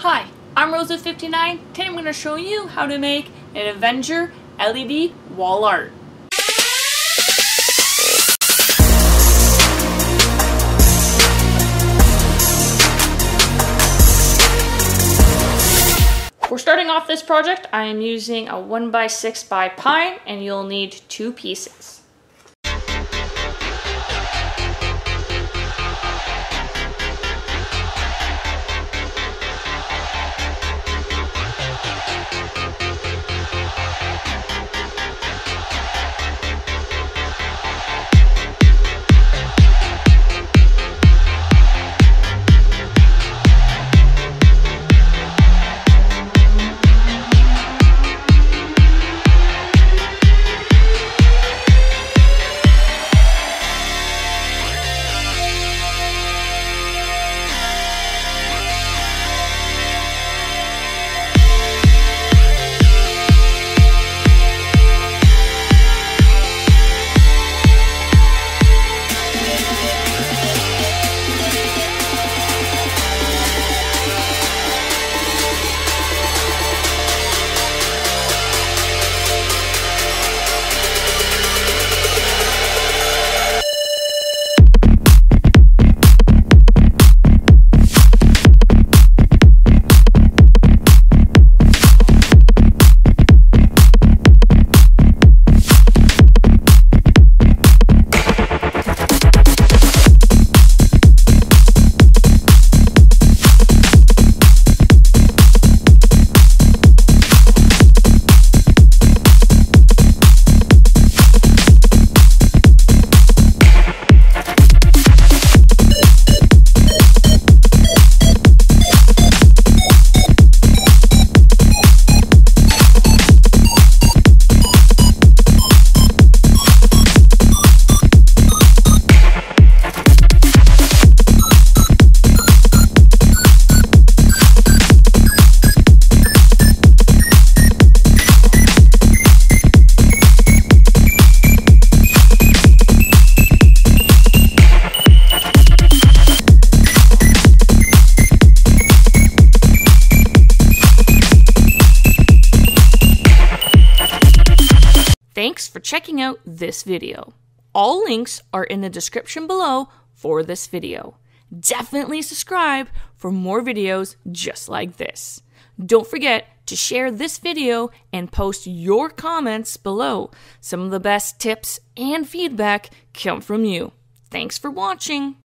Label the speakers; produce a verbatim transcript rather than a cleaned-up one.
Speaker 1: Hi, I'm Rosa fifty-nine. Today I'm going to show you how to make an Avenger L E D wall art. For starting off this project, I am using a one by six by pine, and you'll need two pieces. Thanks for checking out this video. All links are in the description below for this video. Definitely subscribe for more videos just like this. Don't forget to share this video and post your comments below. Some of the best tips and feedback come from you. Thanks for watching.